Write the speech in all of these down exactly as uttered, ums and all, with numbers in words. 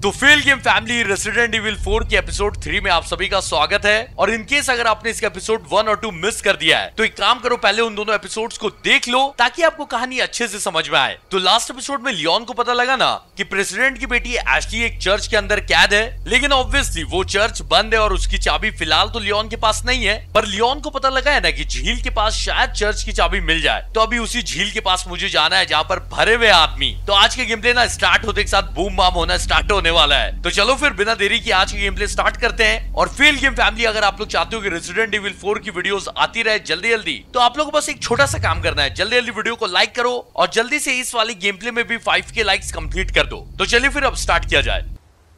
तो fail game family resident evil four के episode three में आप सभी का स्वागत है। और इनकेस अगर आपने इसका एपिसोड वन और टू मिस कर दिया है तो एक काम करो, पहले उन दोनों एपिसोड्स को देख लो ताकि आपको कहानी अच्छे से समझ में आए। तो लास्ट एपिसोड में लियोन को पता लगा ना कि प्रेसिडेंट की बेटी एशली एक चर्च के अंदर कैद है, लेकिन ऑब्वियसली वो चर्च बंद है और उसकी चाबी फिलहाल तो लियोन के पास नहीं है। पर लियोन को पता लगा है ना कि झील के पास शायद चर्च की चाबी मिल जाए, तो अभी उसी झील के पास मुझे जाना है जहाँ पर भरे हुए आदमी। तो आज के गेम प्ले ना स्टार्ट होते के साथ बूम बाम होना स्टार्ट होने वाला है। तो चलो फिर बिना देरी की आज की गेम प्ले स्टार्ट करते हैं। और फेल गेम फैमिली, अगर आप लोग चाहते हो कि रेसिडेंट इविल फोर की वीडियोस आती रहे जल्दी जल्दी, तो आप लोगों को बस एक छोटा सा काम करना है, जल्दी जल्दी वीडियो को लाइक करो और जल्दी से इस वाली गेम प्ले में भी फाइव के लाइक्स कंप्लीट कर दो। तो चलिए फिर अब स्टार्ट किया जाए।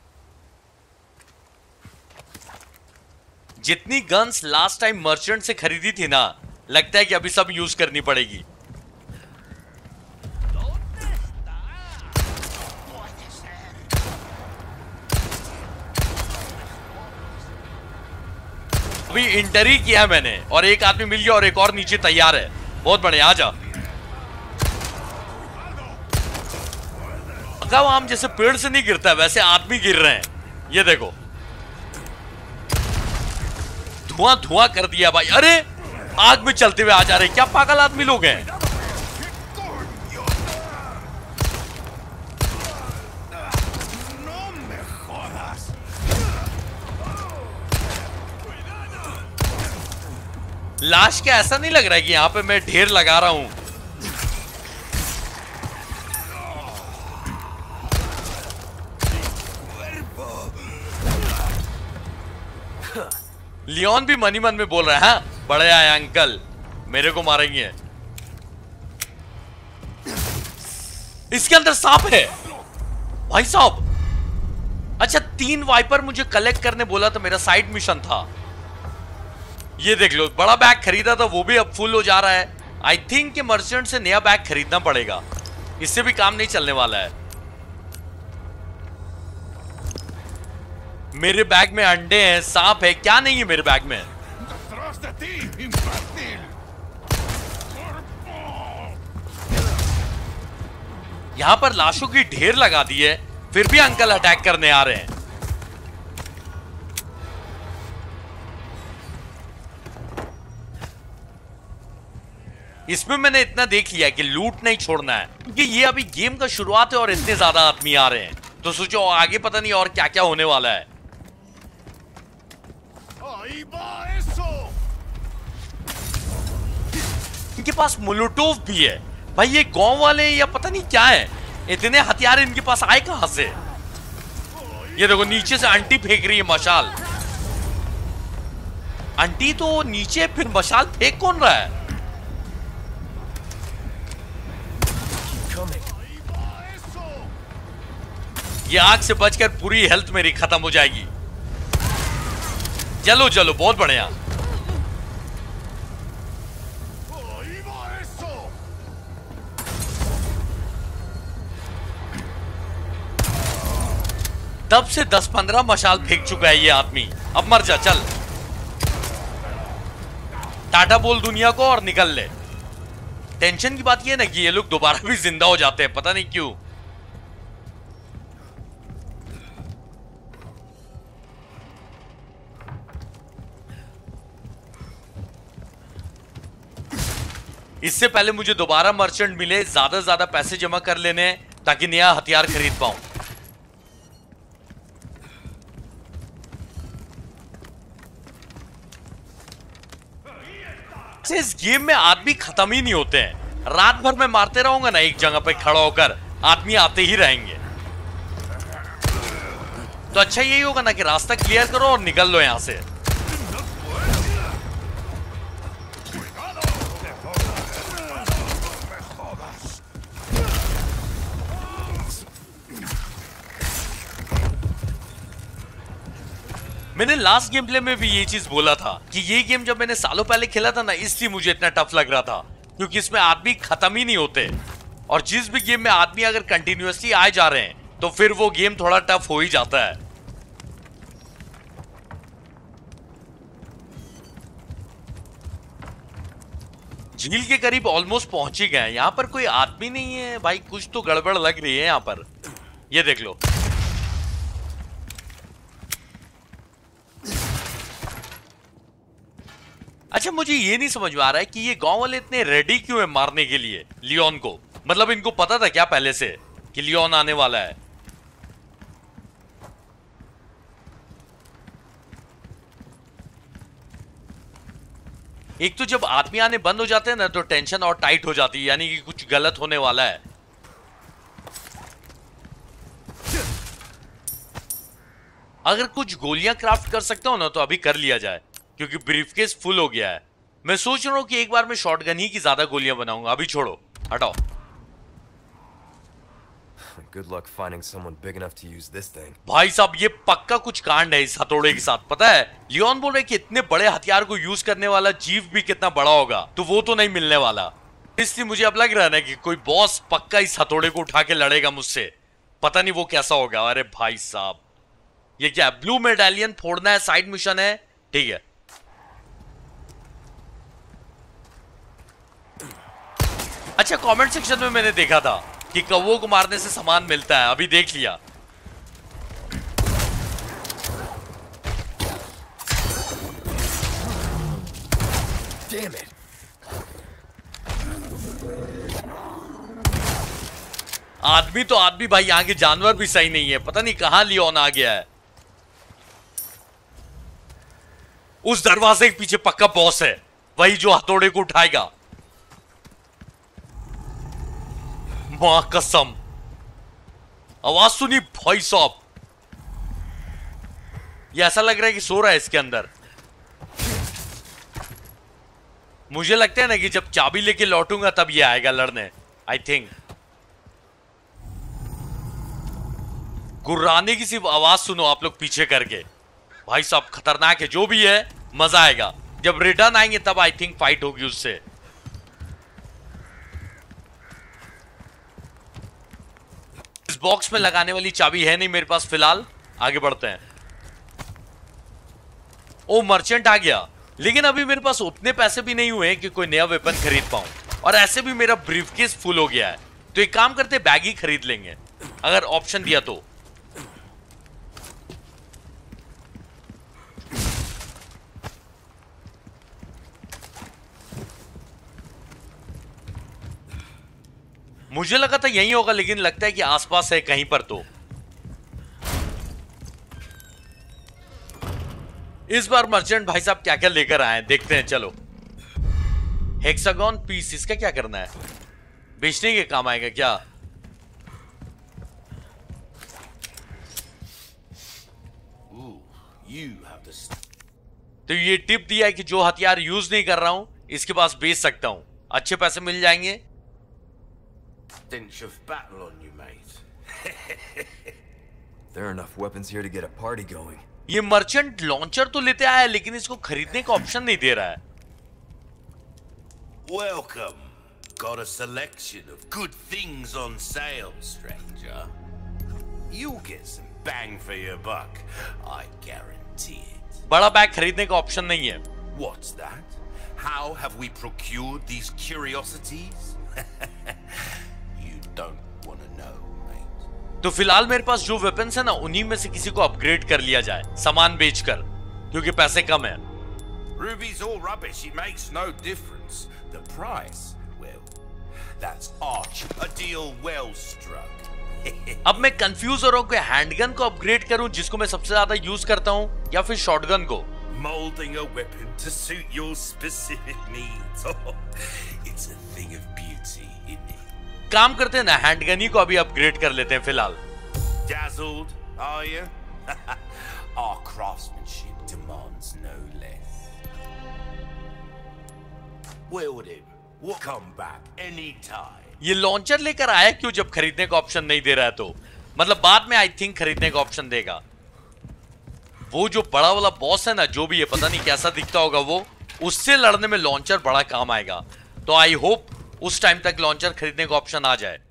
जितनी गन्स लास्ट टाइम मर्चेंट से खरीदी थी ना, लगता है कि अभी सब यूज करनी पड़ेगी। अभी इंटर ही किया मैंने और एक आदमी मिल गया और एक और नीचे तैयार है। बहुत बढ़िया, आजा। अगर आम जैसे पेड़ से नहीं गिरता वैसे आदमी गिर रहे हैं। ये देखो, धुआं धुआं कर दिया भाई। अरे आग में चलते हुए आ जा रहे, क्या पागल आदमी लोग हैं। लाश क्या ऐसा नहीं लग रहा है कि यहां पे मैं ढेर लगा रहा हूं। लियोन भी मनी मन में बोल रहा है, हाँ बड़े आए अंकल, मेरे को मारेंगे। इसके अंदर सांप है भाई साहब। अच्छा, तीन वाइपर मुझे कलेक्ट करने बोला था, मेरा साइड मिशन था। ये देख लो, बड़ा बैग खरीदा था वो भी अब फुल हो जा रहा है। आई थिंक कि मर्चेंट से नया बैग खरीदना पड़ेगा, इससे भी काम नहीं चलने वाला है। मेरे बैग में अंडे हैं, सांप है, क्या नहीं है मेरे बैग में। यहां पर लाशों की ढेर लगा दी है, फिर भी अंकल अटैक करने आ रहे हैं। इसमें मैंने इतना देख लिया कि लूट नहीं छोड़ना है, क्योंकि ये अभी गेम का शुरुआत है और इतने ज्यादा आदमी आ रहे हैं, तो सोचो आगे पता नहीं और क्या क्या होने वाला है। इनके पास मोलोटोव भी है भाई। ये गांव वाले या पता नहीं क्या है, इतने हथियार इनके पास आए कहां से। ये देखो, नीचे से आंटी फेंक रही है मशाल। आंटी तो नीचे, फिर मशाल फेंक कौन रहा है। ये आग से बचकर पूरी हेल्थ मेरी खत्म हो जाएगी। चलो चलो, बहुत बढ़िया। तब से दस पंद्रह मशाल फेंक चुका है ये आदमी। अब मर जा, चल टाटा बोल दुनिया को और निकल ले। टेंशन की बात ये है ना कि ये लोग दोबारा भी जिंदा हो जाते हैं, पता नहीं क्यों। इससे पहले मुझे दोबारा मर्चेंट मिले, ज्यादा ज्यादा पैसे जमा कर लेने ताकि नया हथियार खरीद पाऊं। इस गेम में आदमी खत्म ही नहीं होते हैं। रात भर मैं मारते रहूंगा ना एक जगह पे खड़ा होकर, आदमी आते ही रहेंगे। तो अच्छा यही होगा ना कि रास्ता क्लियर करो और निकल लो यहां से। मैंने लास्ट गेम प्ले में भी ये चीज बोला था कि ये गेम जब मैंने सालों पहले खेला था ना, इसलिए मुझे इतना टफ लग रहा था, क्योंकि इसमें आदमी खत्म ही नहीं होते। और जिस भी गेम में आदमी अगर कंटिन्यूअसली आए जा रहे हैं तो फिर वो गेम थोड़ा टफ हो ही जाता है। झील के करीब ऑलमोस्ट पहुंच ही गए। यहाँ पर कोई आदमी नहीं है भाई, कुछ तो गड़बड़ लग रही है यहाँ पर। ये देख लो, अच्छा मुझे ये नहीं समझ में आ रहा है कि ये गांव वाले इतने रेडी क्यों है मारने के लिए लियोन को। मतलब इनको पता था क्या पहले से कि लियोन आने वाला है? एक तो जब आदमी आने बंद हो जाते हैं ना तो टेंशन और टाइट हो जाती है, यानी कि कुछ गलत होने वाला है। अगर कुछ गोलियां क्राफ्ट कर सकता हूं ना तो अभी कर लिया जाए, क्योंकि ब्रीफकेस फुल हो गया है। मैं सोच रहा हूं कि एक बार मैं शॉटगन ही की ज्यादा गोलियां बनाऊंगा। अभी छोड़ो, हटाओ। Good luck finding someone big enough to use this thing. भाई साहब ये पक्का कुछ कांड है इस हथौड़े के साथ। पता है लियोन बोल रहे कि इतने बड़े हथियार को यूज करने वाला जीव भी कितना बड़ा होगा, तो वो तो नहीं मिलने वाला। इसलिए मुझे अब लग रहा है ना कि कोई बॉस पक्का इस हथौड़े को उठा के लड़ेगा मुझसे। पता नहीं वो कैसा होगा। अरे भाई साहब ये क्या है? ब्लू मेडालियन फोड़ना है, साइड मिशन है, ठीक है। अच्छा कमेंट सेक्शन में मैंने देखा था कि कौवों को मारने से सामान मिलता है, अभी देख लिया। Damn it. आदमी तो आदमी भाई, यहाँ के जानवर भी सही नहीं है। पता नहीं कहां लियोन आ गया है। उस दरवाजे के पीछे पक्का बॉस है, वही जो हथौड़े को उठाएगा। मां कसम, आवाज सुनी भाई साहब। ये ऐसा लग रहा है कि सो रहा है इसके अंदर। मुझे लगता है ना कि जब चाबी लेके लौटूंगा तब ये आएगा लड़ने, आई थिंक। गुर्राने की सिर्फ आवाज सुनो आप लोग पीछे करके। भाई साहब खतरनाक है, जो भी है मजा आएगा। जब रिटर्न आएंगे तब आई थिंक फाइट होगी उससे। इस बॉक्स में लगाने वाली चाबी है नहीं मेरे पास फिलहाल। आगे बढ़ते हैं। ओ मर्चेंट आ गया, लेकिन अभी मेरे पास उतने पैसे भी नहीं हुए कि कोई नया वेपन खरीद पाऊं, और ऐसे भी मेरा ब्रीफकेस फुल हो गया है। तो एक काम करते, बैग ही खरीद लेंगे अगर ऑप्शन दिया तो। मुझे लगा था यही होगा, लेकिन लगता है कि आसपास है कहीं पर। तो इस बार मर्चेंट भाई साहब क्या क्या लेकर आए हैं देखते हैं। चलो हेक्सागन पीस, इसका क्या करना है? बेचने के काम आएगा क्या? तो ये टिप दिया है कि जो हथियार यूज नहीं कर रहा हूं इसके पास बेच सकता हूं, अच्छे पैसे मिल जाएंगे। Stench of battle on you, mate. There are enough weapons here to get a party going. ये मर्चेंट लॉन्चर तो लेते आया है, लेकिन इसको खरीदने का ऑप्शन नहीं दे रहा है। Welcome. Got a selection of good things on sale, stranger. You'll get some bang for your buck. I guarantee it. बड़ा बैग खरीदने का ऑप्शन नहीं है। What's that? How have we procured these curiosities? Don't wanna know, mate. तो फिलहाल मेरे पास जो weapons है ना उन्हीं में से किसी को अपग्रेड कर लिया जाए सामान बेचकर, क्योंकि पैसे कम है। Ruby's all rubbish. It makes no difference. The price, well, that's arch. A deal well struck. अब मैं कंफ्यूज हो रहा हूँ कि हैंडगन को अपग्रेड करूँ जिसको मैं सबसे ज्यादा यूज करता हूँ, या फिर शॉटगन को। Molding a weapon to suit your specific needs. It's a thing of beauty, isn't it? काम करते हैं ना, हैंडगन ही को अभी अपग्रेड कर लेते हैं फिलहाल। Dazzled, are you? Our craftsmanship demands no less. Well then, we'll come back anytime. ये लॉन्चर लेकर आया क्यों जब खरीदने का ऑप्शन नहीं दे रहा है? तो मतलब बाद में आई थिंक खरीदने का ऑप्शन देगा। वो जो बड़ा वाला बॉस है ना, जो भी है पता नहीं कैसा दिखता होगा वो, उससे लड़ने में लॉन्चर बड़ा काम आएगा। तो आई होप उस टाइम तक लॉन्चर खरीदने का ऑप्शन आ जाए।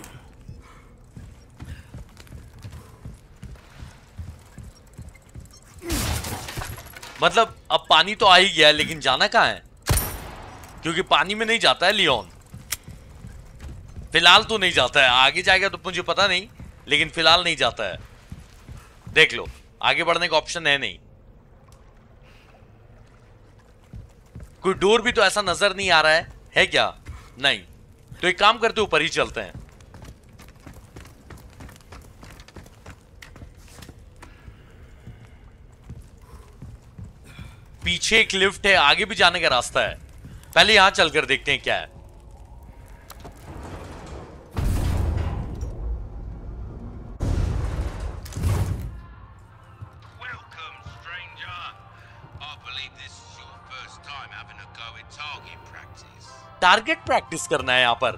मतलब अब पानी तो आ ही गया, लेकिन जाना कहां है? क्योंकि पानी में नहीं जाता है लियोन, फिलहाल तो नहीं जाता है। आगे जाएगा तो मुझे पता नहीं, लेकिन फिलहाल नहीं जाता है। देख लो, आगे बढ़ने का ऑप्शन है नहीं। कोई डोर भी तो ऐसा नजर नहीं आ रहा है, है क्या? नहीं। तो एक काम करते ऊपर ही चलते हैं। पीछे एक लिफ्ट है, आगे भी जाने का रास्ता है। पहले यहां चलकर देखते हैं क्या है। टारगेट प्रैक्टिस करना है यहाँ पर।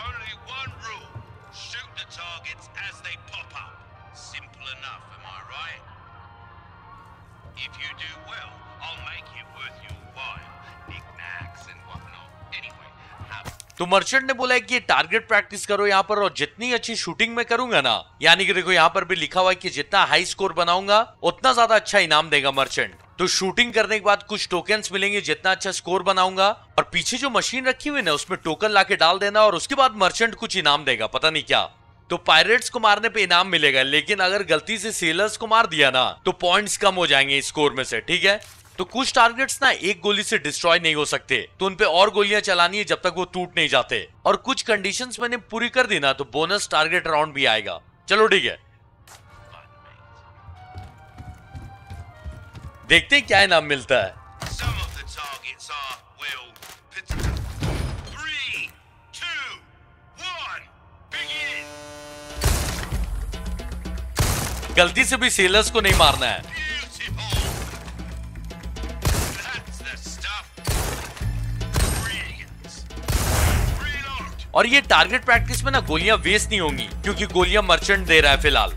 तो मर्चेंट ने बोला है कि ये टारगेट प्रैक्टिस करो यहाँ पर, और जितनी अच्छी शूटिंग मैं करूंगा ना, यानी कि देखो यहाँ पर भी लिखा हुआ है कि जितना हाई स्कोर बनाऊंगा उतना ज्यादा अच्छा इनाम देगा मर्चेंट। तो शूटिंग करने के बाद कुछ टोकन्स मिलेंगे जितना अच्छा स्कोर बनाऊंगा, और पीछे जो मशीन रखी हुई है ना उसमें टोकन लाके डाल देना, और उसके बाद मर्चेंट कुछ इनाम देगा, पता नहीं क्या। तो पायरेट्स को मारने पे इनाम मिलेगा, लेकिन अगर गलती से सेलर्स को मार दिया ना तो पॉइंट्स कम हो जाएंगे स्कोर में से, ठीक है। तो कुछ टारगेट्स ना एक गोली से डिस्ट्रॉय नहीं हो सकते, तो उनपे और गोलियां चलानी है जब तक वो टूट नहीं जाते, और कुछ कंडीशंस मैंने पूरी कर दी ना तो बोनस टारगेट राउंड भी आएगा। चलो ठीक है, देखते हैं क्या इनाम मिलता है। गलती से भी सेलर्स को नहीं मारना है। और ये टारगेट प्रैक्टिस में ना गोलियां वेस्ट नहीं होंगी, क्योंकि गोलियां मर्चेंट दे रहा है फिलहाल।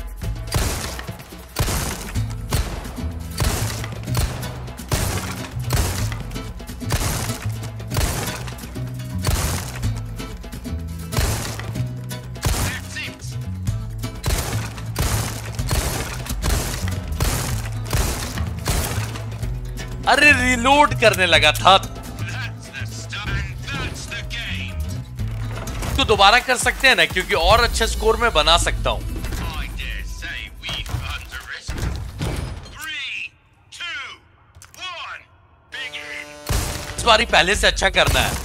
अरे रिलोड करने लगा था, तो दोबारा कर सकते हैं ना, क्योंकि और अच्छे स्कोर में बना सकता हूं। इस बारी पहले से अच्छा करना है।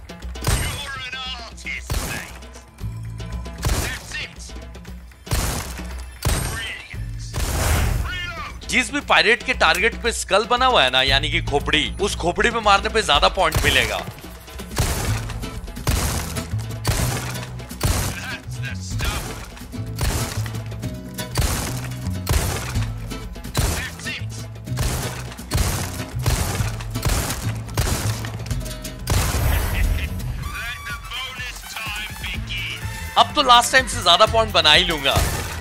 जिस भी पायरेट के टारगेट पे स्कल बना हुआ है ना, यानी कि खोपड़ी, उस खोपड़ी पे मारने पे ज्यादा पॉइंट मिलेगा। अब तो लास्ट टाइम से ज्यादा पॉइंट बना ही लूंगा।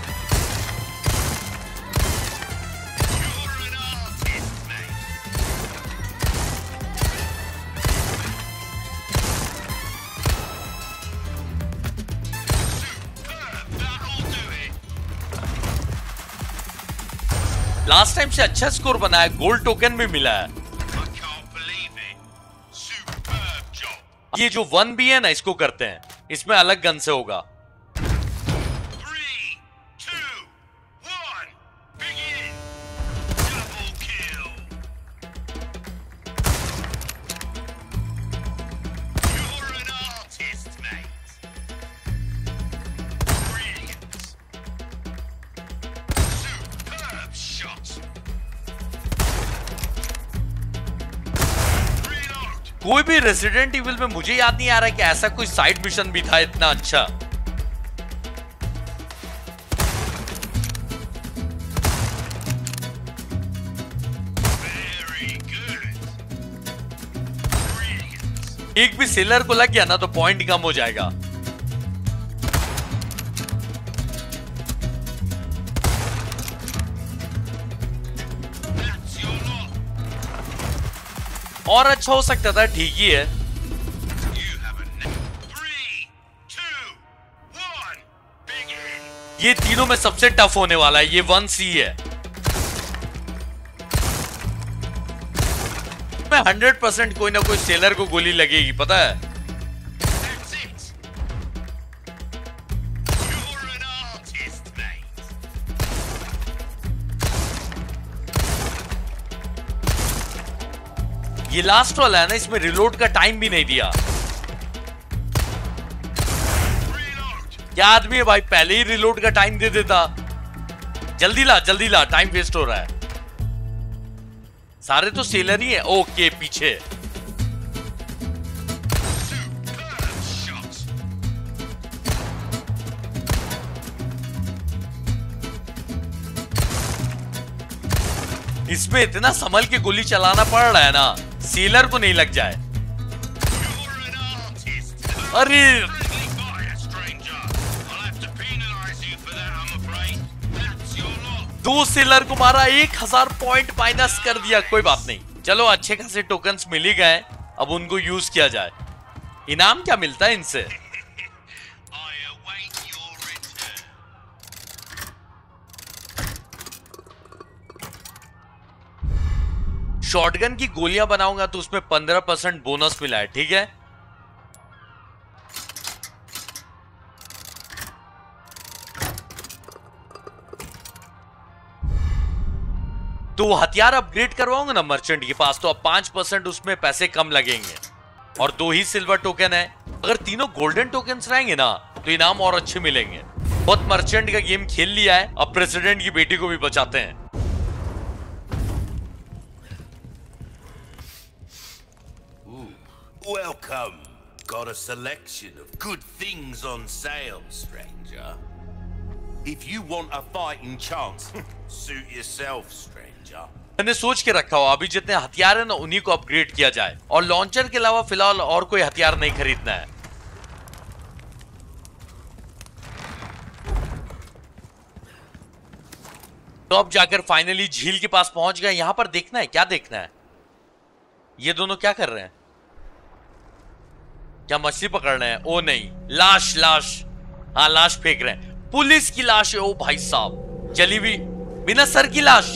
लास्ट टाइम से अच्छा स्कोर बना है, गोल्ड टोकन भी मिला है। ये जो वन भी है ना, इसको करते हैं, इसमें अलग गन से होगा। कोई भी रेसिडेंट इविल में मुझे याद नहीं आ रहा है कि ऐसा कोई साइड मिशन भी था इतना अच्छा। एक भी सेलर को लग गया ना तो पॉइंट कम हो जाएगा। और अच्छा हो सकता था, ठीक ही है। ये तीनों में सबसे टफ होने वाला है, ये वन सी है। मैं हंड्रेड परसेंट कोई ना कोई सेलर को गोली लगेगी, पता है। ये लास्ट वाला है ना, इसमें रिलोड का टाइम भी नहीं दिया। क्या आदमी है भाई, पहले ही रिलोड का टाइम दे देता। जल्दी ला जल्दी ला, टाइम वेस्ट हो रहा है। सारे तो सेलर ही है। ओके पीछे इसमें इतना संभल के गोली चलाना पड़ रहा है ना, सेलर को नहीं लग जाए। अरे दो सेलर को मारा, एक हजार पॉइंट माइनस कर दिया। कोई बात नहीं, चलो अच्छे खासे टोकन्स मिल ही गए, अब उनको यूज किया जाए। इनाम क्या मिलता है इनसे? शॉटगन की गोलियां बनाऊंगा तो उसमें पंद्रह परसेंट बोनस मिला है, ठीक है। तो हथियार अपग्रेड करवाऊंगा ना मर्चेंट के पास, तो अब पांच परसेंट उसमें पैसे कम लगेंगे और दो ही सिल्वर टोकन है। अगर तीनों गोल्डन टोकन्स रहेंगे ना तो इनाम और अच्छे मिलेंगे। बहुत मर्चेंट का गेम खेल लिया है, अब प्रेसिडेंट की बेटी को भी बचाते हैं। Welcome. Got a selection of good things on sale, stranger. If you want a fighting chance, suit yourself, stranger. मैंने सोच के रखा हो अभी जितने हथियार है ना उन्हीं को अपग्रेड किया जाए, और लॉन्चर के अलावा फिलहाल और कोई हथियार नहीं खरीदना है। तो अब जाकर फाइनली झील के पास पहुंच गए। यहां पर देखना है, क्या देखना है? ये दोनों क्या कर रहे हैं? क्या मछली पकड़ रहे हैं? ओ नहीं, लाश लाश हाँ लाश फेंक रहे हैं। पुलिस की लाश है। ओ भाई साहब, जली हुई बिना सर की लाश।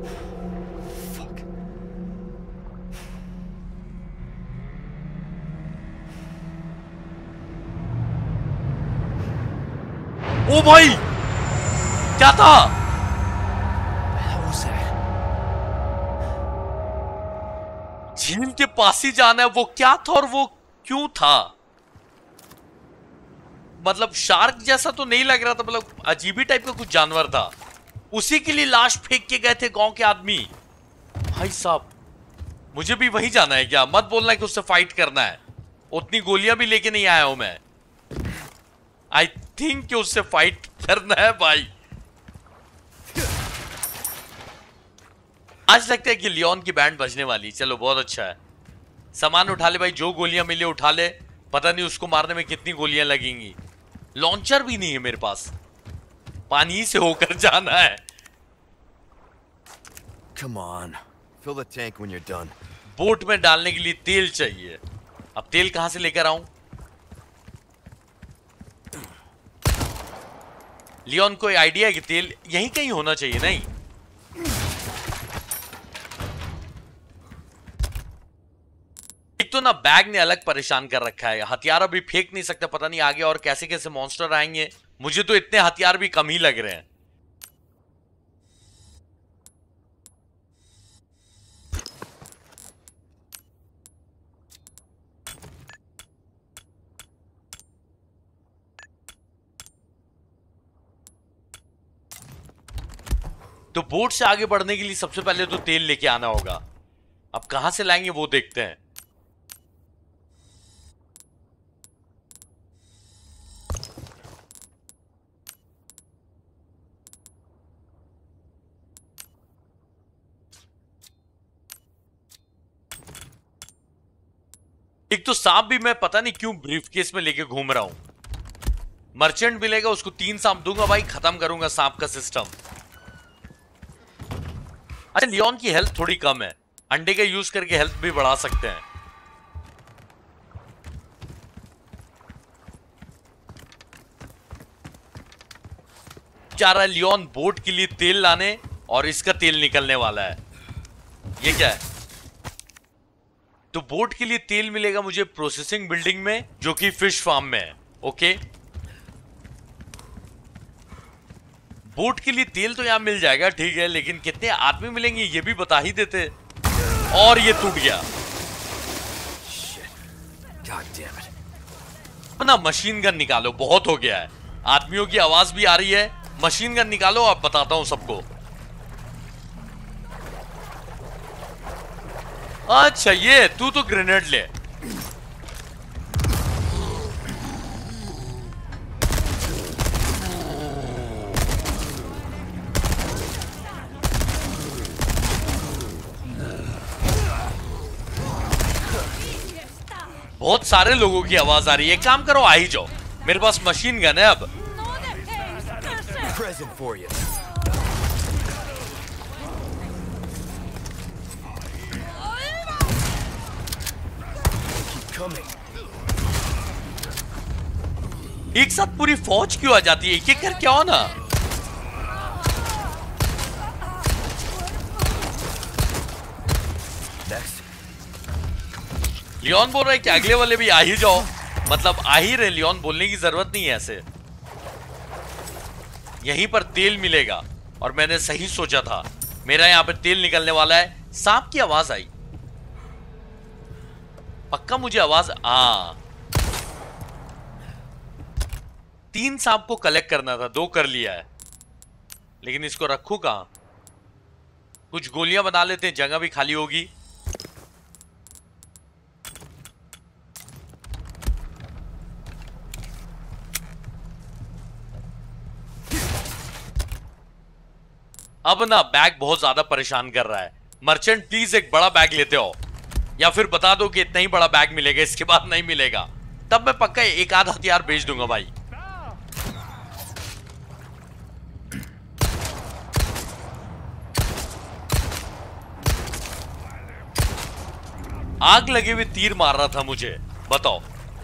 ओ भाई क्या था? झील के पास ही जाना है। वो क्या था और वो क्यों था? मतलब शार्क जैसा तो नहीं लग रहा था, मतलब अजीबी टाइप का कुछ जानवर था। उसी के लिए लाश फेंक के गए थे गांव के आदमी। भाई साहब, मुझे भी वही जाना है क्या? मत बोलना कि उससे फाइट करना है। उतनी गोलियां भी लेके नहीं आया हूं मैं। आई थिंक कि उससे फाइट करना है भाई। आज लगता है कि लियोन की बैंड बजने वाली। चलो बहुत अच्छा है। सामान उठा ले भाई, जो गोलियां मिले उठा ले। पता नहीं उसको मारने में कितनी गोलियां लगेंगी। लॉन्चर भी नहीं है मेरे पास, पानी से होकर जाना है। Come on, fill the tank when you're done. Boat में डालने के लिए तेल चाहिए। अब तेल कहां से लेकर आऊं? लियोन कोई आइडिया है कि तेल यहीं कहीं होना चाहिए? नहीं, एक तो ना बैग ने अलग परेशान कर रखा है। हथियार अभी फेंक नहीं सकते, पता नहीं आगे और कैसे कैसे मॉन्स्टर आएंगे। मुझे तो इतने हथियार भी कम ही लग रहे हैं। तो बोट से आगे बढ़ने के लिए सबसे पहले तो तेल लेके आना होगा। अब कहां से लाएंगे वो देखते हैं। एक तो सांप भी मैं पता नहीं क्यों ब्रीफकेस में लेके घूम रहा हूं। मर्चेंट मिलेगा, उसको तीन सांप दूंगा भाई, खत्म करूंगा सांप का सिस्टम। अच्छा, लियोन की हेल्थ थोड़ी कम है, अंडे का यूज करके हेल्थ भी बढ़ा सकते हैं। जा रहा है लियोन बोट के लिए तेल लाने, और इसका तेल निकलने वाला है। ये क्या है? तो बोट के लिए तेल मिलेगा मुझे प्रोसेसिंग बिल्डिंग में, जो कि फिश फार्म में है। ओके, बोट के लिए तेल तो यहां मिल जाएगा, ठीक है, लेकिन कितने आदमी मिलेंगे ये भी बता ही देते। और ये टूट गया। God damn it. अपना मशीन गन निकालो, बहुत हो गया है। आदमियों की आवाज भी आ रही है, मशीन गन निकालो, आप बताता हूं सबको। अच्छा ये तू तो ग्रेनेड ले। बहुत सारे लोगों की आवाज आ रही है। एक काम करो, आ ही जाओ, मेरे पास मशीन गन है अब। Present for you. Keep coming. एक साथ पूरी फौज क्यों आ जाती है? एक एक करके आओ ना। Next. लियोन बोल रहा है कि अगले वाले भी आ ही जाओ, मतलब आ ही रहे। लियोन बोलने की जरूरत नहीं है ऐसे। यहीं पर तेल मिलेगा, और मैंने सही सोचा था, मेरा यहां पे तेल निकलने वाला है। सांप की आवाज आई, पक्का मुझे आवाज। आ तीन सांप को कलेक्ट करना था, दो कर लिया है, लेकिन इसको रखूं कहां? कुछ गोलियां बना लेते हैं, जगह भी खाली होगी। अब ना बैग बहुत ज्यादा परेशान कर रहा है। मर्चेंट प्लीज एक बड़ा बैग लेते हो, या फिर बता दो कि इतना ही बड़ा बैग मिलेगा, इसके बाद नहीं मिलेगा। तब मैं पक्का एक आध हथियार बेच दूंगा भाई। आग लगे हुए तीर मार रहा था मुझे, बताओ।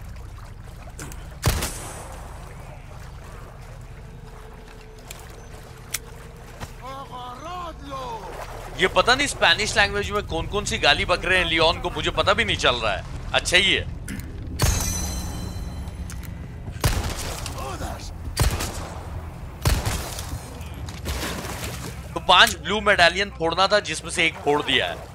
ये पता नहीं स्पेनिश लैंग्वेज में कौन कौन सी गाली बक रहे हैं लियोन को, मुझे पता भी नहीं चल रहा है। अच्छा ही है। तो पांच ब्लू मेडालियन फोड़ना था, जिसमें से एक फोड़ दिया है।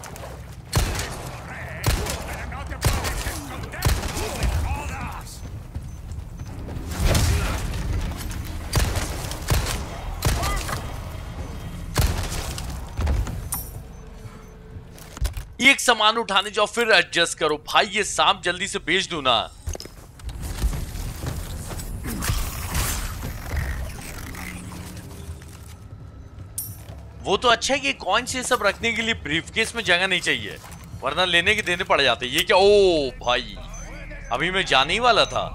एक सामान उठाने जाओ फिर एडजस्ट करो भाई, ये सांप जल्दी से बेच दो ना। वो तो अच्छा है कि कॉइन से सब रखने के लिए ब्रीफकेस में जगह नहीं चाहिए, वरना लेने के देने पड़ जाते। ये क्या? ओ भाई, अभी मैं जाने ही वाला था।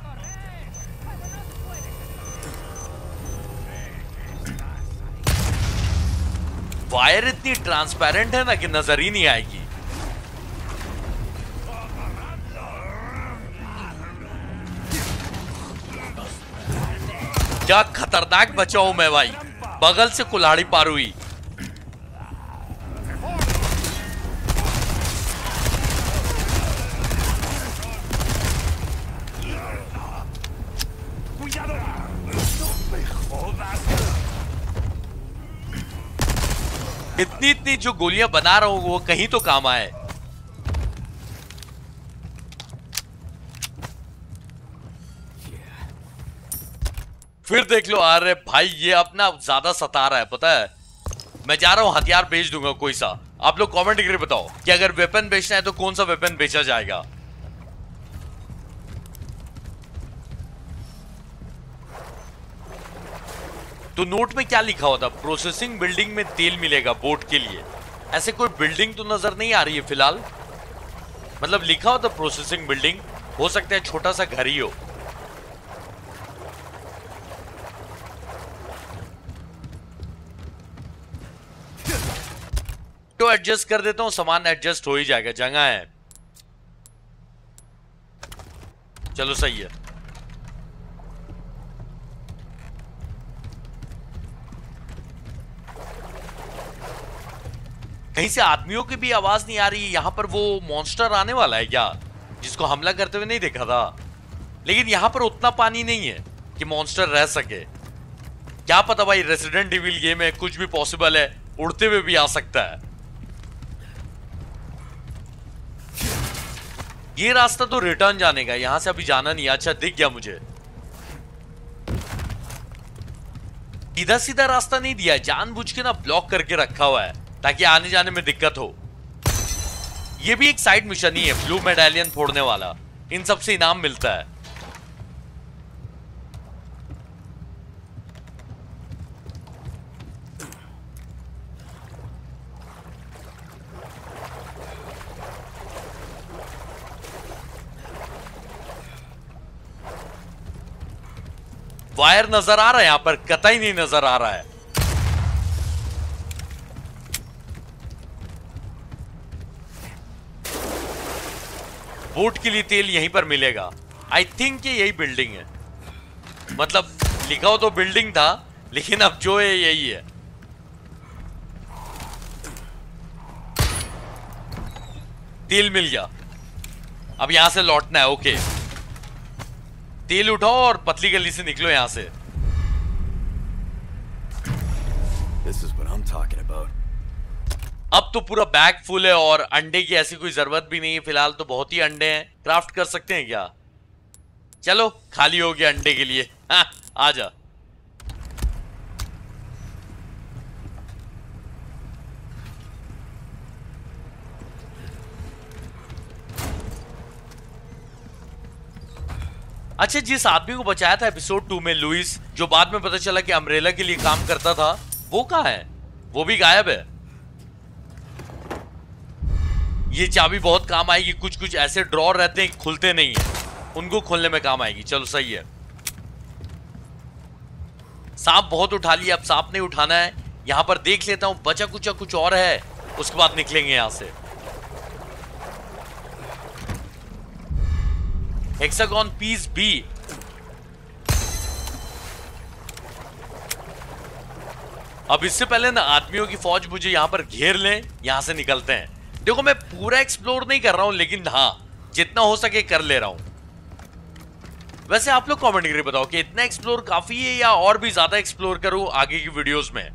वायर इतनी ट्रांसपेरेंट है ना कि नजर ही नहीं आएगी। क्या खतरनाक बचा हूं मैं भाई, बगल से कुल्हाड़ी पार हुई। इतनी इतनी जो गोलियां बना रहा हूं वो कहीं तो काम आए। फिर देख लो, अरे भाई ये अपना ज्यादा सता रहा है, पता है। मैं जा रहा हूं हथियार बेच दूंगा कोई सा। आप लोग कमेंट करके बताओ कि अगर वेपन बेचना है तो कौन सा वेपन बेचा जाएगा। तो नोट में क्या लिखा हुआ था? प्रोसेसिंग बिल्डिंग में तेल मिलेगा बोट के लिए। ऐसे कोई बिल्डिंग तो नजर नहीं आ रही है फिलहाल, मतलब लिखा हुआ था प्रोसेसिंग बिल्डिंग, हो सकता है छोटा सा घर ही हो। तो एडजस्ट कर देता हूं, सामान एडजस्ट हो ही जाएगा, जगह है। चलो सही है। कहीं से आदमियों की भी आवाज नहीं आ रही है। यहां पर वो मॉन्स्टर आने वाला है क्या, जिसको हमला करते हुए नहीं देखा था? लेकिन यहां पर उतना पानी नहीं है कि मॉन्स्टर रह सके। क्या पता भाई, रेसिडेंट इविल गेम है, कुछ भी पॉसिबल है, उड़ते हुए भी आ सकता है। ये रास्ता तो रिटर्न जाने का, यहां से अभी जाना नहीं। अच्छा दिख गया मुझे, सीधा सीधा रास्ता नहीं दिया है, जानबूझ के ना ब्लॉक करके रखा हुआ है ताकि आने जाने में दिक्कत हो। ये भी एक साइड मिशन ही है, ब्लू मेडालियन फोड़ने वाला। इन सब से इनाम मिलता है। वायर नजर आ रहा है यहां पर, कतई नहीं नजर आ रहा है। बोट के लिए तेल यहीं पर मिलेगा। आई थिंक ये यही बिल्डिंग है, मतलब लिखा हो तो बिल्डिंग था, लेकिन अब जो है यही है। तेल मिल गया, अब यहां से लौटना है। ओके, तेल उठाओ और पतली गली से निकलो यहां से। This is what I'm talking about. अब तो पूरा बैग फुल है और अंडे की ऐसी कोई जरूरत भी नहीं है फिलहाल, तो बहुत ही अंडे हैं। क्राफ्ट कर सकते हैं क्या? चलो खाली हो गया अंडे के लिए। हाँ, आजा। अच्छा, जिस आदमी को बचाया था एपिसोड टू में, लुइस, जो बाद में पता चला कि अम्ब्रेला के लिए काम करता था, वो कहाँ है? वो भी गायब है। ये चाबी बहुत काम आएगी। कुछ कुछ ऐसे ड्रॉर रहते हैं खुलते नहीं है, उनको खोलने में काम आएगी। चलो सही है। सांप बहुत उठा लिया, अब सांप नहीं उठाना है। यहां पर देख लेता हूं, बचा कुचा कुछ और है, उसके बाद निकलेंगे यहां से। Hexagon piece B. अब इससे पहले ना आदमियों की फौज मुझे यहां पर घेर लें, यहां से निकलते हैं। देखो मैं पूरा एक्सप्लोर नहीं कर रहा हूं, लेकिन हाँ जितना हो सके कर ले रहा हूं। वैसे आप लोग कमेंट करके बताओ कि इतना एक्सप्लोर काफी है या और भी ज्यादा एक्सप्लोर करूं आगे की वीडियोस में।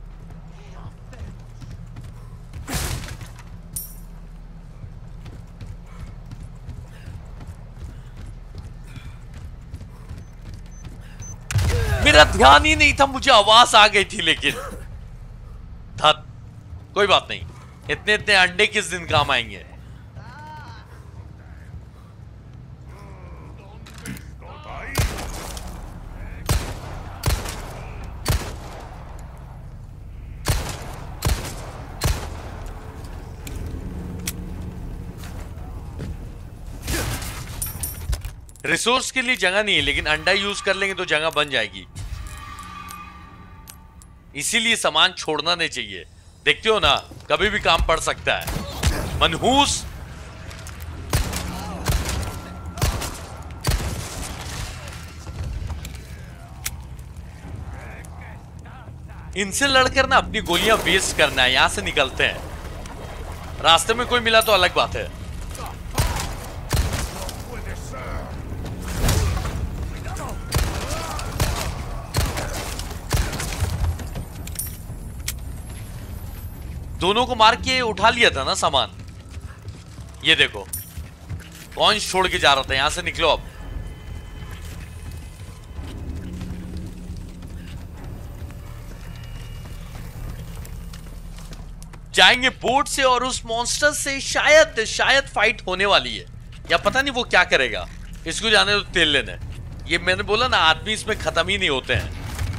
मेरा ध्यान ही नहीं था, मुझे आवाज आ गई थी, लेकिन धत, कोई बात नहीं। इतने इतने अंडे किस दिन काम आएंगे। रिसोर्स के लिए जगह नहीं है, लेकिन अंडा यूज कर लेंगे तो जगह बन जाएगी। इसीलिए सामान छोड़ना नहीं चाहिए। देखते हो ना, कभी भी काम पड़ सकता है। मनहूस। इनसे लड़कर ना अपनी गोलियां वेस्ट करना है। यहां से निकलते हैं। रास्ते में कोई मिला तो अलग बात है। दोनों को मार के उठा लिया था ना सामान। ये देखो, कॉइंस छोड़ के जा रहा था। यहां से निकलो अब। जाएंगे बोट से और उस मॉन्स्टर से शायद शायद फाइट होने वाली है, या पता नहीं वो क्या करेगा। इसको जाने तो तेल लेने। ये मैंने बोला ना, आदमी इसमें खत्म ही नहीं होते हैं।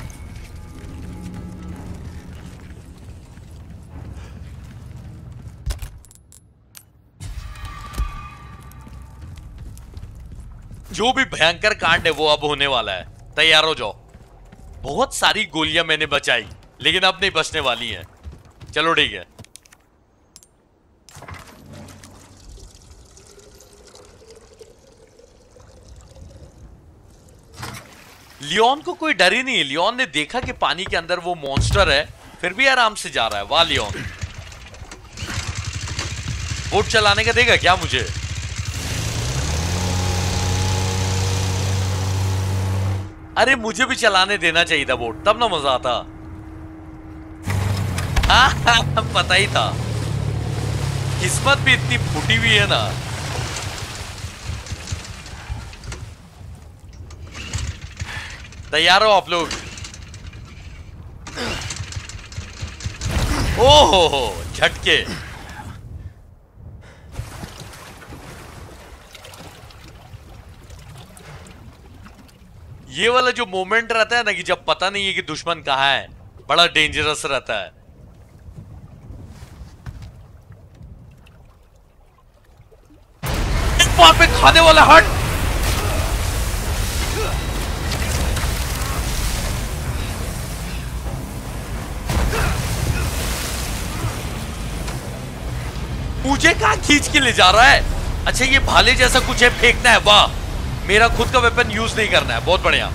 जो भी भयंकर कांड है वो अब होने वाला है। तैयार हो जाओ। बहुत सारी गोलियां मैंने बचाई, लेकिन अब नहीं बचने वाली हैं। चलो ठीक है। लियोन को कोई डर ही नहीं है। लियोन ने देखा कि पानी के अंदर वो मॉन्स्टर है, फिर भी आराम से जा रहा है। वाह लियोन। बोट चलाने का देगा क्या मुझे? अरे मुझे भी चलाने देना चाहिए था बोट, तब ना मजा आता। हाँ, पता ही था। किस्मत भी इतनी फूटी हुई है ना। तैयार हो आप लोग? ओहो हो झटके। ये वाला जो मोमेंट रहता है ना कि जब पता नहीं है कि दुश्मन कहाँ है, बड़ा डेंजरस रहता है। एक बार पे खाने वाला हट। मुझे कहां खींच के ले जा रहा है? अच्छा ये भाले जैसा कुछ है, फेंकना है। वाह, मेरा खुद का वेपन यूज नहीं करना है। बहुत बढ़िया।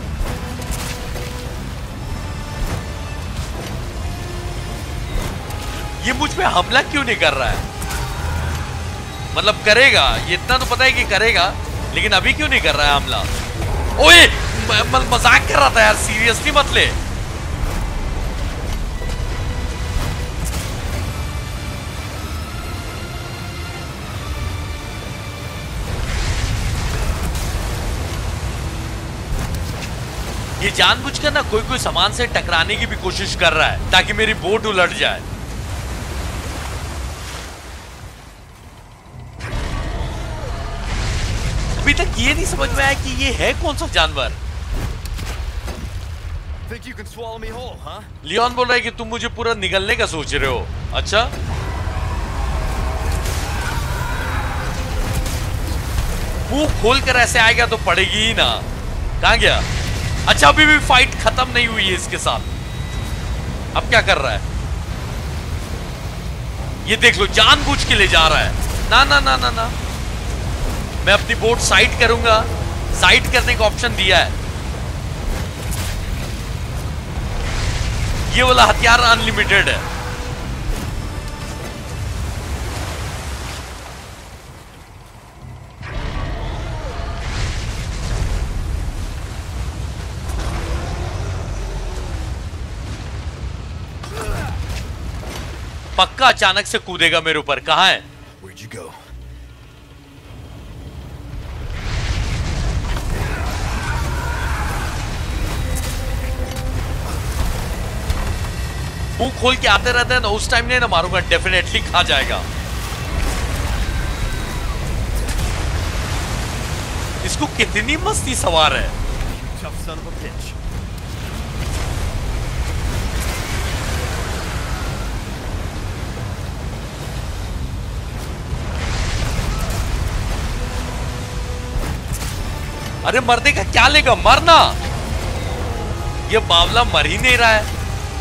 ये मुझ पे हमला क्यों नहीं कर रहा है? मतलब करेगा, ये इतना तो पता है कि करेगा, लेकिन अभी क्यों नहीं कर रहा है हमला? ओए मजाक कर रहा था यार, सीरियसली मत ले। ये जानबूझकर ना कोई कोई सामान से टकराने की भी कोशिश कर रहा है ताकि मेरी बोट उलट जाए। अभी तक ये नहीं समझ में आया कि ये है कौन सा जानवर। Think you can swallow me whole, huh? Leon बोल रहा है कि तुम मुझे पूरा निगलने का सोच रहे हो। अच्छा, मुंह खोल कर ऐसे आएगा तो पड़ेगी ही ना। कहां गया? अच्छा, अभी भी फाइट खत्म नहीं हुई है इसके साथ। अब क्या कर रहा है? ये देख लो, जानबूझ के ले जा रहा है। ना ना ना ना ना, मैं अपनी बोट साइड करूंगा। साइड करने का ऑप्शन दिया है। ये वाला हथियार अनलिमिटेड है। पक्का अचानक से कूदेगा मेरे ऊपर। कहां है? Where'd you go? मुंह खोल के आते रहते हैं ना, उस टाइम नहीं ना मारूंगा, डेफिनेटली खा जाएगा। इसको कितनी मस्ती सवार है। Tough son of a bitch. अरे मरने का क्या लेगा, मरना। ये बावला मर ही नहीं रहा है।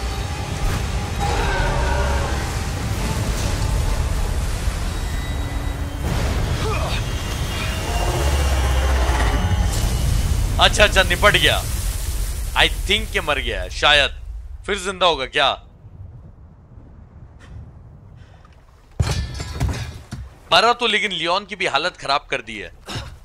अच्छा अच्छा, निपट गया। आई थिंक के मर गया है शायद। फिर जिंदा होगा क्या? मरा तो, लेकिन लियोन की भी हालत खराब कर दी है।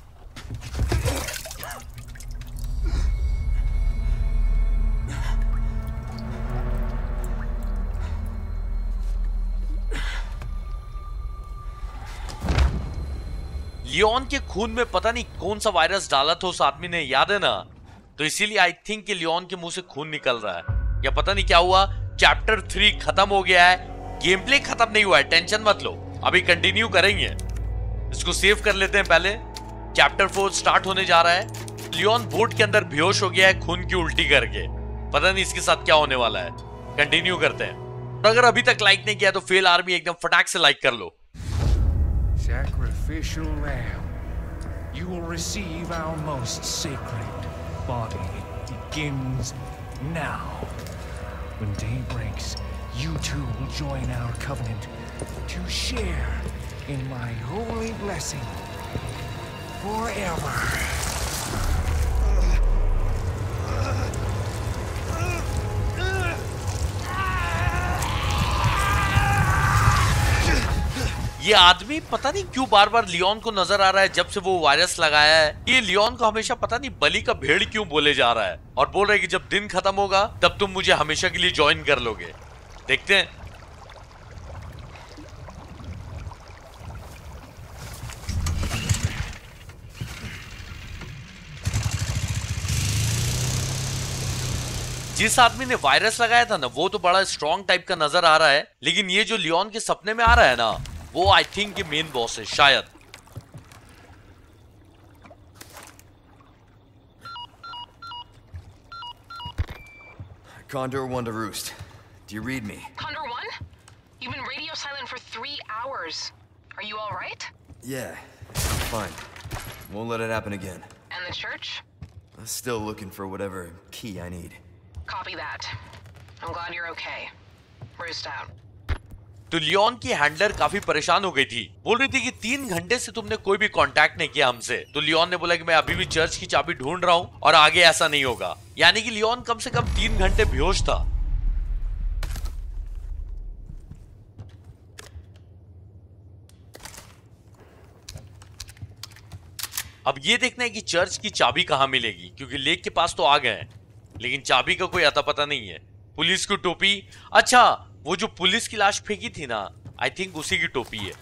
लियोन के खून में पता नहीं कौन सा वायरस डाला था उस आदमी ने, याद है ना? तो इसीलिए आई थिंक कि लियोन के मुंह से खून निकल रहा है। या पता नहीं क्या हुआ। चैप्टर थ्री खत्म हो गया है, गेम प्ले खत्म नहीं हुआ है। टेंशन मत लो, अभी कंटिन्यू करेंगे। इसको सेव कर लेते हैं पहले। चैप्टर फोर स्टार्ट होने जा रहा है। लियोन बोट के अंदर बेहोश हो गया है खून की उल्टी करके। पता नहीं इसके साथ क्या होने वाला है। कंटिन्यू करते हैं। और अगर अभी तक लाइक नहीं किया तो फेल आर्मी एकदम फटाक से लाइक कर लो। Sacrificial lamb, you will receive our most sacred body. It begins now. When day breaks, you too will join our covenant to share in my holy blessing forever. ये आदमी पता नहीं क्यों बार बार Leone को नजर आ रहा है जब से वो वायरस लगाया है। ये लियोन को हमेशा पता नहीं बलि का भेड़ क्यों बोले जा रहा है, और बोल रहा है कि जब दिन खत्म होगा तब तुम मुझे हमेशा के लिए ज्वाइन कर लोगे। देखते हैं। जिस आदमी ने वायरस लगाया था ना वो तो बड़ा स्ट्रॉन्ग टाइप का नजर आ रहा है, लेकिन ये जो लियोन के सपने में आ रहा है ना वो आई थिंक मेन बॉस है शायद। Condor one to Roost. Do you read me? Condor one? You've been radio silent for three hours. Are you all right? Yeah, I'm fine. Won't let it happen again. And the church? I'm still looking for whatever key I need. Copy that. I'm glad you're okay. Roost out. तो Leon की handler काफी परेशान हो गई थी, बोल रही थी कि तीन घंटे से तुमने कोई भी कांटेक्ट नहीं किया हमसे। तो लियोन ने बोला कि मैं अभी भी चर्च की चाबी ढूंढ रहा हूं और आगे ऐसा नहीं होगा। यानी कि लियोन कम से कम तीन घंटे बेहोश था। अब ये देखना है कि चर्च की चाबी कहां मिलेगी, क्योंकि लेक के पास तो आ गए हैं लेकिन चाबी का कोई अता पता नहीं है। पुलिस की टोपी, अच्छा वो जो पुलिस की लाश फेंकी थी ना आई थिंक उसी की टोपी है।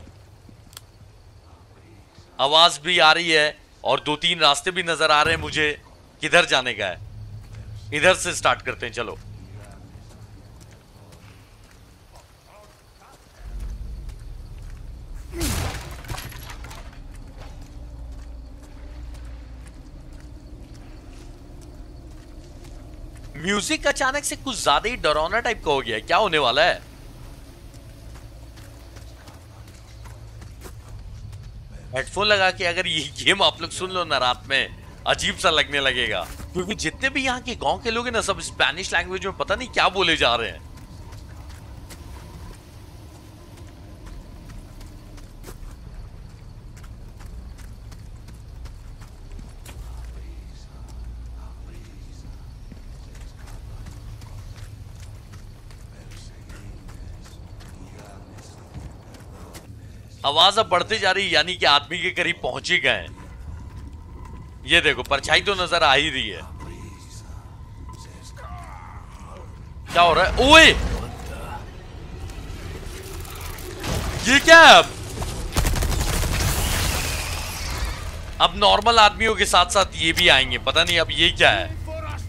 आवाज भी आ रही है और दो तीन रास्ते भी नजर आ रहे हैं मुझे किधर जाने का है। इधर से स्टार्ट करते हैं, चलो। म्यूजिक अचानक से कुछ ज्यादा ही डरावना टाइप का हो गया, क्या होने वाला है? हेडफोन लगा के अगर ये गेम आप लोग सुन लो ना रात में, अजीब सा लगने लगेगा, क्योंकि जितने भी यहाँ के गांव के लोग हैं ना सब स्पेनिश लैंग्वेज में पता नहीं क्या बोले जा रहे हैं। आवाज अब बढ़ती जा रही, यानी कि आदमी के करीब पहुंच ही गए। ये देखो परछाई तो नजर आ ही रही है। क्या हो रहा है? ओए ये क्या है? अब अब नॉर्मल आदमियों के साथ साथ ये भी आएंगे, पता नहीं अब ये क्या है।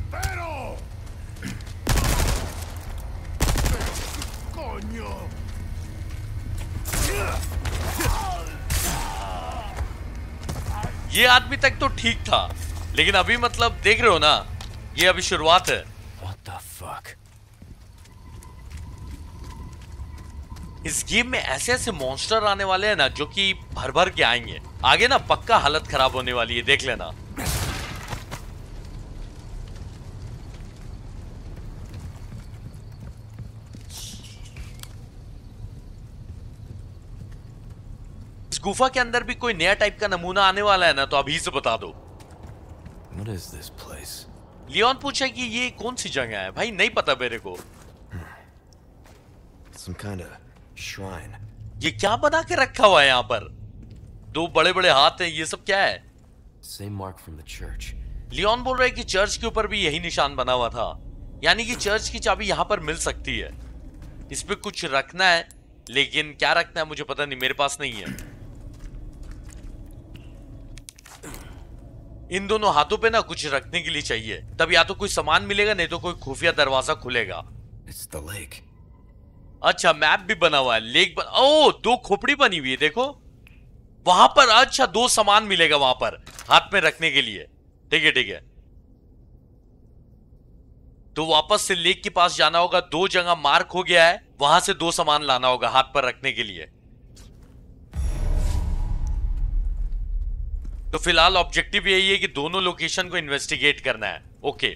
ये आदमी तक तो ठीक था, लेकिन अभी मतलब देख रहे हो ना, ये अभी शुरुआत है। What the fuck? इस गेम में ऐसे ऐसे मॉन्स्टर आने वाले हैं ना जो कि भर भर के आएंगे। आगे ना पक्का हालत खराब होने वाली है, देख लेना। इस गुफा के अंदर भी कोई नया टाइप का नमूना आने वाला है ना, तो अभी से बता दो। What is this place? Leon पूछा कि ये कौन सी जगह है। भाई नहीं पता मेरे को। Some kind of shrine. ये क्या बना के रखा हुआ है यहाँ पर? दो बड़े बड़े हाथ हैं, ये सब क्या है? Same mark from the church. Leon बोल रहा है कि चर्च के ऊपर भी यही निशान बना हुआ था, यानी कि चर्च की चाबी यहाँ पर मिल सकती है। इस पे कुछ रखना है, लेकिन क्या रखना है मुझे पता नहीं, मेरे पास नहीं है। इन दोनों हाथों पे ना कुछ रखने के लिए चाहिए, तब या तो कोई सामान मिलेगा नहीं तो कोई खुफिया दरवाजा खुलेगा। It's the lake. अच्छा मैप भी बना हुआ है, लेक बन... ओ दो खोपड़ी बनी हुई है, देखो वहां पर। अच्छा दो सामान मिलेगा वहां पर हाथ में रखने के लिए। ठीक है ठीक है, तो वापस से लेक के पास जाना होगा। दो जगह मार्क हो गया है, वहां से दो सामान लाना होगा हाथ पर रखने के लिए। तो फिलहाल ऑब्जेक्टिव यही है कि दोनों लोकेशन को इन्वेस्टिगेट करना है। ओके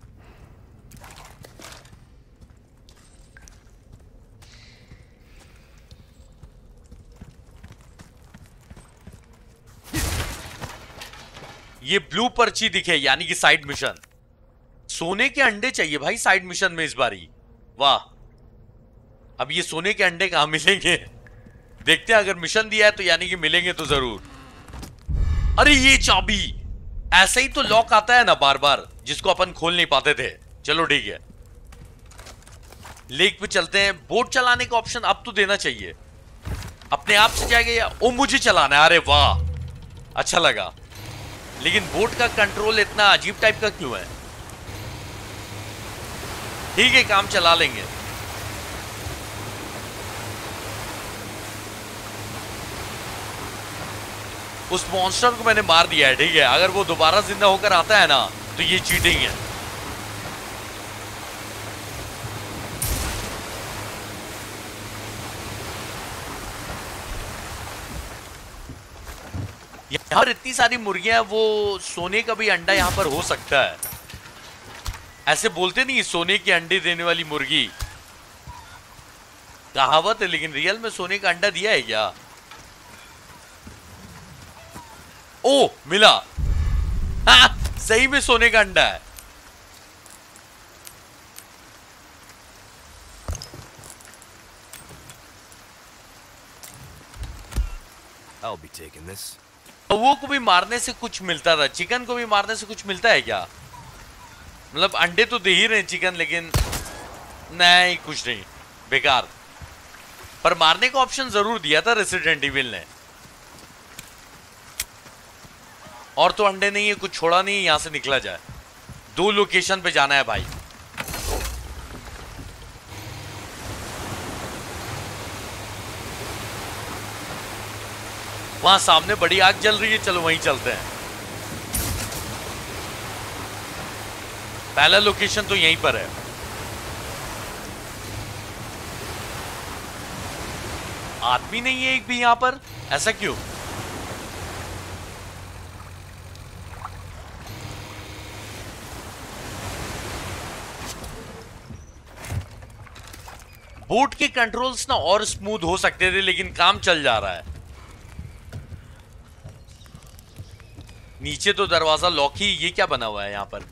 ये ब्लू पर्ची दिखे, यानी कि साइड मिशन। सोने के अंडे चाहिए भाई साइड मिशन में इस बारी। वाह, अब ये सोने के अंडे कहां मिलेंगे? देखते हैं, अगर मिशन दिया है तो यानी कि मिलेंगे तो जरूर। अरे ये चाबी, ऐसा ही तो लॉक आता है ना बार बार, जिसको अपन खोल नहीं पाते थे। चलो ठीक है, लेक पे चलते हैं। बोट चलाने का ऑप्शन अब तो देना चाहिए। अपने आप से जाएगा या ओ मुझे चलाना है? अरे वाह, अच्छा लगा। लेकिन बोट का कंट्रोल इतना अजीब टाइप का क्यों है? ठीक है, काम चला लेंगे। उस मॉन्स्टर को मैंने मार दिया है, ठीक है। अगर वो दोबारा जिंदा होकर आता है ना तो ये चीटिंग है। यहाँ पर इतनी सारी मुर्गियां, वो सोने का भी अंडा यहाँ पर हो सकता है। ऐसे बोलते नहीं सोने के अंडे देने वाली मुर्गी, कहावत है, लेकिन रियल में सोने का अंडा दिया है क्या? ओ मिला, हाँ, सही में सोने का अंडा है। I'll be taking this. वो को भी मारने से कुछ मिलता था, चिकन को भी मारने से कुछ मिलता है क्या? मतलब अंडे तो दे ही रहे चिकन, लेकिन नहीं, कुछ नहीं, बेकार। पर मारने का ऑप्शन जरूर दिया था रेसिडेंट इविल ने। और तो अंडे नहीं है, कुछ छोड़ा नहीं है, यहां से निकला जाए। दो लोकेशन पे जाना है भाई। वहां सामने बड़ी आग जल रही है, चलो वहीं चलते हैं। पहला लोकेशन तो यहीं पर है। आदमी नहीं है एक भी यहां पर, ऐसा क्यों? बोट के कंट्रोल्स ना और स्मूथ हो सकते थे, लेकिन काम चल जा रहा है। नीचे तो दरवाजा लॉक ही, ये क्या बना हुआ है यहां पर?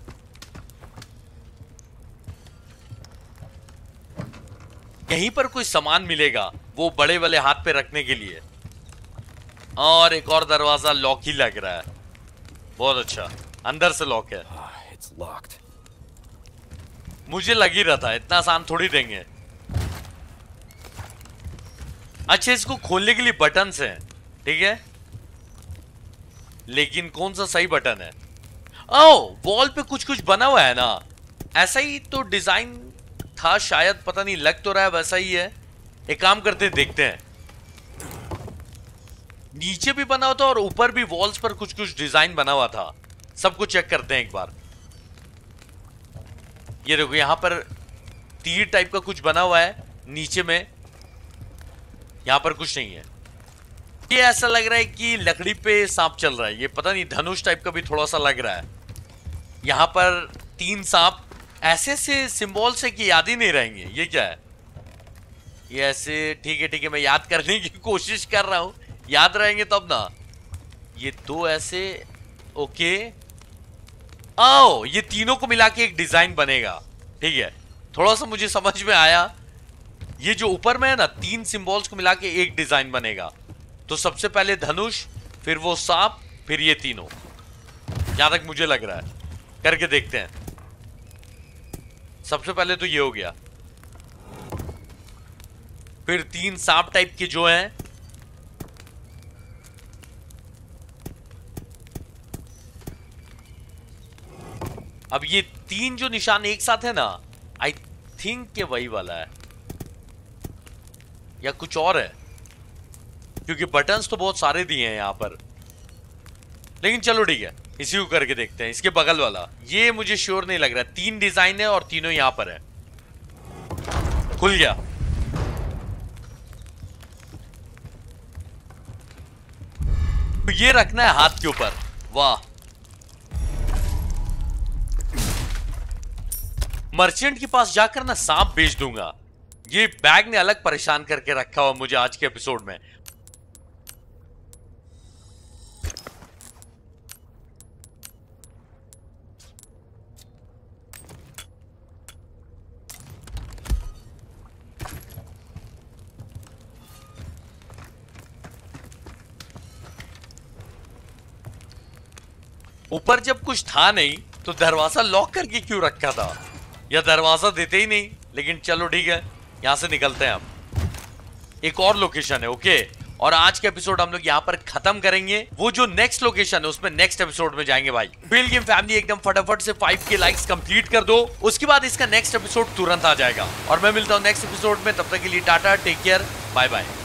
यहीं पर कोई सामान मिलेगा, वो बड़े वाले हाथ पे रखने के लिए। और एक और दरवाजा लॉक ही लग रहा है। बहुत अच्छा, अंदर से लॉक है। It's locked. मुझे लग ही रहा था, इतना आसान थोड़ी देंगे। अच्छा, इसको खोलने के लिए बटन्स हैं, ठीक है, लेकिन कौन सा सही बटन है? ओह, वॉल पे कुछ कुछ बना हुआ है ना, ऐसा ही तो डिजाइन था शायद, पता नहीं, लग तो रहा है वैसा ही है। एक काम करते हैं, देखते हैं। नीचे भी बना हुआ था और ऊपर भी वॉल्स पर कुछ कुछ डिजाइन बना हुआ था। सबको चेक करते हैं एक बार। ये देखो, यहां पर तीर टाइप का कुछ बना हुआ है नीचे में, यहां पर कुछ नहीं है। ये ऐसा लग रहा है कि लकड़ी पे सांप चल रहा है, ये पता नहीं, धनुष टाइप का भी थोड़ा सा लग रहा है। यहां पर तीन सांप ऐसे से सिंबल से कि याद ही नहीं रहेंगे। ये क्या है? ये ऐसे, ठीक है ठीक है, मैं याद करने की कोशिश कर रहा हूं, याद रहेंगे तब ना। ये दो ऐसे, ओके, आओ, ये तीनों को मिला के एक डिजाइन बनेगा, ठीक है, थोड़ा सा मुझे समझ में आया। ये जो ऊपर में है ना, तीन सिंबल्स को मिला के एक डिजाइन बनेगा। तो सबसे पहले धनुष, फिर वो सांप, फिर ये तीनों, जहां तक मुझे लग रहा है। करके देखते हैं। सबसे पहले तो ये हो गया, फिर तीन सांप टाइप के जो हैं, अब ये तीन जो निशान एक साथ है ना, आई थिंक के वही वाला है या कुछ और है, क्योंकि बटन्स तो बहुत सारे दिए हैं यहां पर। लेकिन चलो ठीक है, इसी को करके देखते हैं। इसके बगल वाला, ये मुझे श्योर नहीं लग रहा है। तीन डिजाइन है और तीनों यहां पर है। खुल गया। तो ये रखना है हाथ के ऊपर। वाह, मर्चेंट के पास जाकर ना सांप बेच दूंगा। ये बैग ने अलग परेशान करके रखा हुआ मुझे आज के एपिसोड में। ऊपर जब कुछ था नहीं तो दरवाजा लॉक करके क्यों रखा था, या दरवाजा देते ही नहीं। लेकिन चलो ठीक है, यहां से निकलते हैं हम। एक और लोकेशन है, ओके, और आज के एपिसोड हम लोग यहाँ पर खत्म करेंगे। वो जो नेक्स्ट लोकेशन है उसमें नेक्स्ट एपिसोड में जाएंगे भाई। फेल गेम फैमिली एकदम फटाफट से फाइव के लाइक्स कंप्लीट कर दो, उसके बाद इसका नेक्स्ट एपिसोड तुरंत आ जाएगा। और मैं मिलता हूँ नेक्स्ट एपिसोड में, तब तक के लिए tata, take care, bye bye.